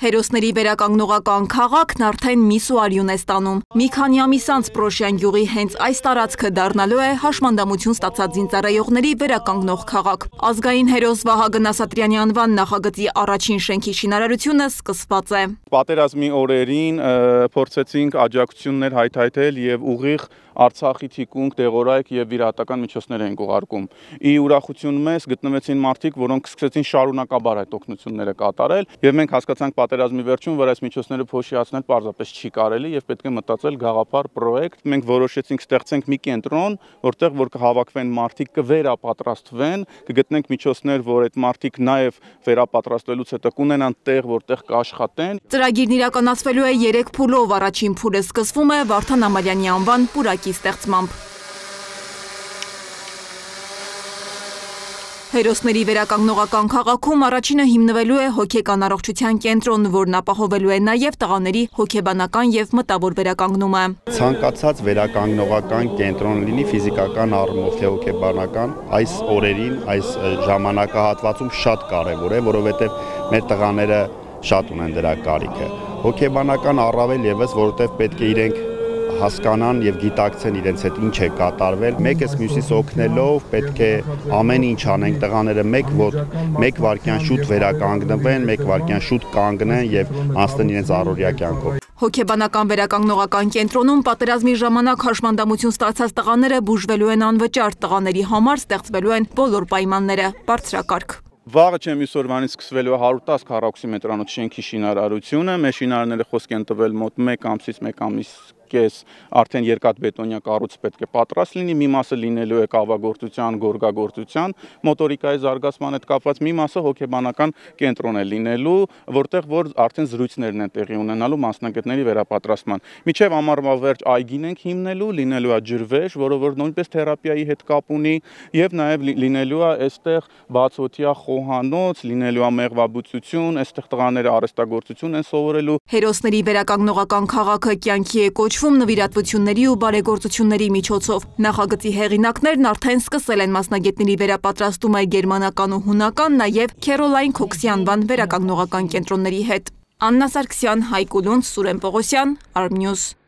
Հերոսների վերականգնողական քաղաքն արդեն միս ու արյուն է ստանում։ Մի քանի ամիս անց Պրոշյան գյուղի հենց այս տարածքը դառնալու է հաշմանդամություն ստացած զինծառայողների վերականգնող քաղաք։ Ազգային հերոս Վահագն Ասատրյանի անվան նախագծի առաջին շենքի շինարարությունը սկսված է։ Պատերազմի օրերին փորձեցինք աջակցություններ հայթայթել եւ ուղիղ Արցախի թիկունք, դեղորայք եւ վիրահատական միջոցներ են ուղարկում։ Ի ուրախություն մեզ գտնվեցին մարդիկ, որոնք սկսեցին շարունակաբար այդ օգնությունները կատարել, եւ մենք հասկացանք պատերազմի վերջում, որ այս միջոցները փոշիացնել պարզապես չի կարելի եւ պետք է մտածել գաղափար պրոյեկտ։ Մենք որոշեցինք ստեղծենք մի կենտրոն, որտեղ որ կհավաքվեն մարդիկ, կվերապատրաստվեն, կգտնենք միջոցներ, որ այդ մարդիկ նաեւ վերապատրաստվելուց հետո կունենան տեղ, որտեղ կաշխատեն։ Ծրագիրն իրականացվելու է 3 փուլով։ Առաջին փուլը սկսվում է Վարդան Ամալյանի անվան պուրակի ստեղծմամբ։ Հերոսների վերականգնողական քաղաքում առաջինը հիմնվելու է հոգեկան առողջության կենտրոն, որն ապահովելու է նաև տղաների հոգեբանական եւ մտավոր վերականգնումը։ Ցանկացած վերականգնողական կենտրոն լինի ֆիզիկական առումով թե հոգեբանական, այս օրերին, այս ժամանակահատվածում շատ կարևոր է, որովհետեւ մեր տղաները շատ ունեն դրա կարիքը։ Հոգեբանական առավել եւս, որովհետեւ պետք է իրենք հասկանան եւ գիտակցեն իրենց հետ ինչ է կատարվել։ Մեկս մյուսից օգնելով պետք է ամեն ինչ անենք, տղաները մեկ վայրկյան շուտ վերականգնվեն, մեկ վայրկյան շուտ կանգնեն եւ անցնեն իրենց առօրյա կյանքով։ Հոգեբանական վերականգնողական կենտրոնում պատերազմի ժամանակ հաշմանդամություն ստացած տղաները բուժվելու են անվճար, տղաների համար ստեղծվելու են բոլոր պայմանները, բարձրակարգ։ Վաղը չեմ իսօրվանից սկսվելու է 110 քառակուսի մետրանոց շենքի շինարարությունը, մեր շինարարները խոսք են տվել մոտ 1 ամսից 1 ամիս կես արդեն երկաթբետոնյա կառույց պետք է պատրաստ լինի, մի մասը լինելու է կավագործության, գորգագործության, մոտորիկայի զարգացման հետ կապված, մի մասը հոգեբանական կենտրոն է լինելու, որտեղ որ արդեն զրույցներն են տեղի ունենալու մասնագետների վերապատրաստման։ Մինչև ամառվա վերջ այգին ենք հիմնելու, լինելու է ջրվեժ, որը որ նույնպես թերապիայի հետ կապ ունի, եւ նաեւ լինելու է այստեղ բացօթյա խոհանոց, լինելու է մեղվաբուծություն, այստեղ տղաները արհեստագործություն են սովորելու։ Հերոսների վերականգնողական քաղաքը կյանքի է կոչվում նվիրատվությունների ու բարեգործությունների միջոցով։ Նախագծի հեղինակներն արդեն սկսել են մասնագետների վերապատրաստումը գերմանական ու հունական, նաև Քերոլայն Քոքսի անվան վերականգնողական կենտրոնների հետ։ Աննա Սարգսյան, Հայկ Ուլունց, Սուրեն Պողոսյան, Armnews։